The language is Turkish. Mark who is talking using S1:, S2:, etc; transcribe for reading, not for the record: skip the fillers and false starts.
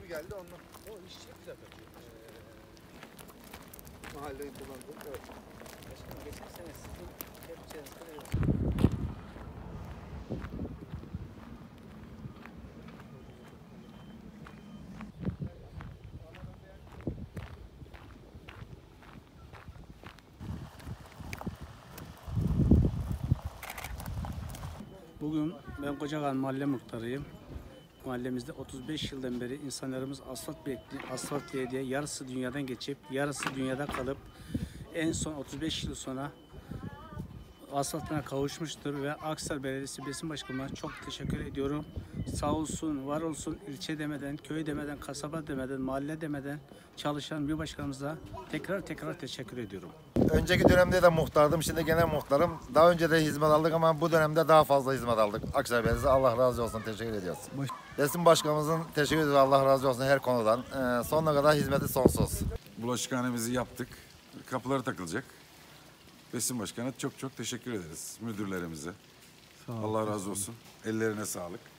S1: gibi geldi ondan.
S2: O iş çok güzel kaçıyor.
S1: Mahalleyi kullandım. Evet.
S2: Başkanım geçen sene sizin kepçenizde de yok. Bugün ben Kocakağan Mahalle Muhtarıyım. Mahallemizde 35 yıldan beri insanlarımız asfalt diye yarısı dünyadan geçip yarısı dünyada kalıp en son 35 yıl sonra asfaltına kavuşmuştur ve Akhisar Belediyesi Besin Başkanı'na çok teşekkür ediyorum. Sağ olsun, var olsun, ilçe demeden, köy demeden, kasaba demeden, mahalle demeden çalışan bir başkanımıza tekrar teşekkür ediyorum.
S1: Önceki dönemde de muhtardım, şimdi gene muhtarım. Daha önce de hizmet aldık ama bu dönemde daha fazla hizmet aldık. Akhisar Belediyesi Allah razı olsun, teşekkür ediyoruz. Besin Başkanımızın teşekkür ediyoruz, Allah razı olsun her konudan. Sonuna kadar hizmeti sonsuz.
S3: Bulaşıkhanemizi yaptık. Kapıları takılacak. Besin Başkanı çok teşekkür ederiz müdürlerimize. Allah razı olsun. Ellerine sağlık.